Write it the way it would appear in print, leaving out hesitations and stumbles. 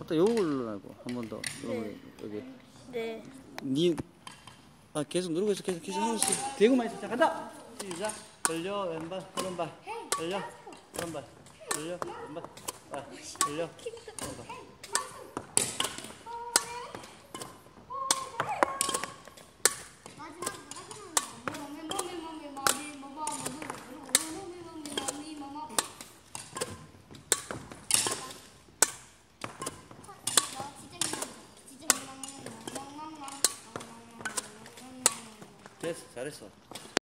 아까 요거 올라가고 한 번 더. 네. 여기. 네. 계속 누르고 있어. 계속 하고 있어. 대구만 있어. 자, 간다. 시작. 돌려 왼발 오른발. 돌려 오른발. 돌려 왼발. 돌려 오른발. 됐어. 잘했어.